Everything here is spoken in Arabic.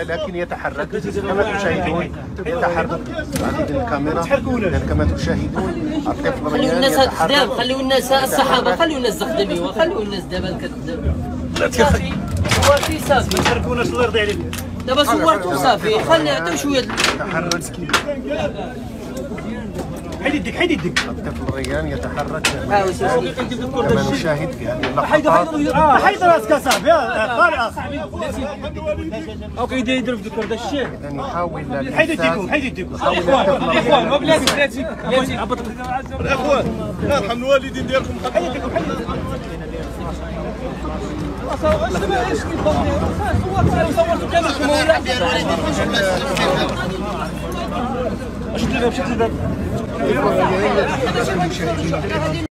ولكن يتحرك كما تشاهدون، يتحرك. هذه الكاميرا كما تشاهدون الطفل ريان يتحرك. خليوا الناس الصحابه، خليوا الناس تخدم، خليوا الناس دابا كتخدم. صافي صورتي صافي، ما تحركوناش الله يرضي عليك. دابا صورتو صافي، خلي عطيو شويه تحرك. حيد يدك، حيد يدك. الطفل ريان يتحرك كما نشاهد في هذه اللحظات. حيد راسك صاحبي، طالع اصاحبي. اوكي يدير في الكرد الشيخ. اذا يحاول حيد يديكم، حيد يديكم. الاخوان ما بلاتي الاخوان الله يرحم الوالدين ديالكم. حيد يديكم، حيد يديكم. صورتوا كاملكم ولا؟